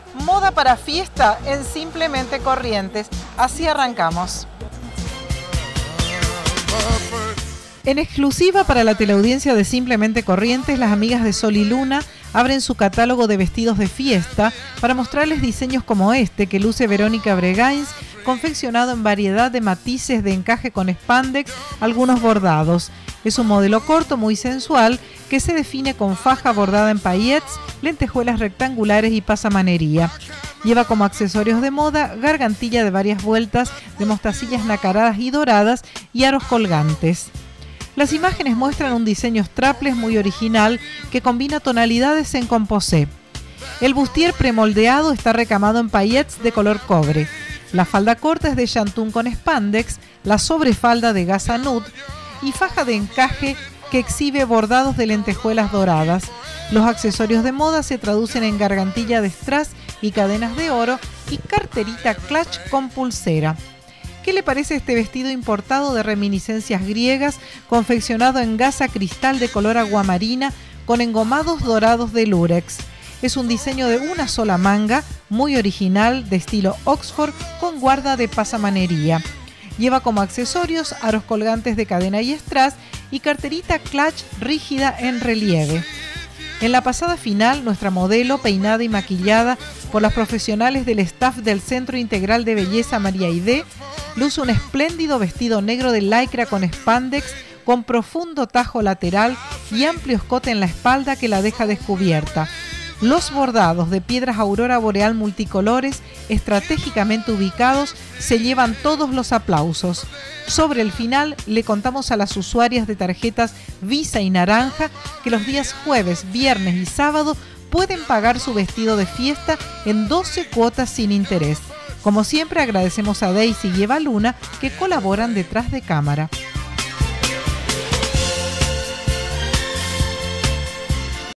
Moda para fiesta en Simplemente Corrientes. Así arrancamos. En exclusiva para la teleaudiencia de Simplemente Corrientes, las amigas de Sol y Luna abren su catálogo de vestidos de fiesta para mostrarles diseños como este que luce Verónica Bregains, confeccionado en variedad de matices de encaje con spandex, algunos bordados. Es un modelo corto muy sensual que se define con faja bordada en paillettes, lentejuelas rectangulares y pasamanería. Lleva como accesorios de moda gargantilla de varias vueltas de mostacillas nacaradas y doradas y aros colgantes. Las imágenes muestran un diseño strapless muy original que combina tonalidades en composé. El bustier premoldeado está recamado en paillettes de color cobre. La falda corta es de shantung con spandex, la sobrefalda de gasa nude y faja de encaje que exhibe bordados de lentejuelas doradas. Los accesorios de moda se traducen en gargantilla de strass y cadenas de oro y carterita clutch con pulsera. ¿Qué le parece este vestido importado de reminiscencias griegas, confeccionado en gasa cristal de color aguamarina con engomados dorados de lurex? Es un diseño de una sola manga, muy original, de estilo Oxford, con guarda de pasamanería. Lleva como accesorios aros colgantes de cadena y strass y carterita clutch rígida en relieve. En la pasada final, nuestra modelo, peinada y maquillada por las profesionales del staff del Centro Integral de Belleza María Aidé, luce un espléndido vestido negro de lycra con spandex, con profundo tajo lateral y amplio escote en la espalda que la deja descubierta. Los bordados de piedras aurora boreal multicolores, estratégicamente ubicados, se llevan todos los aplausos. Sobre el final, le contamos a las usuarias de tarjetas Visa y Naranja que los días jueves, viernes y sábado pueden pagar su vestido de fiesta en 12 cuotas sin interés. Como siempre, agradecemos a Daisy y Eva Luna que colaboran detrás de cámara.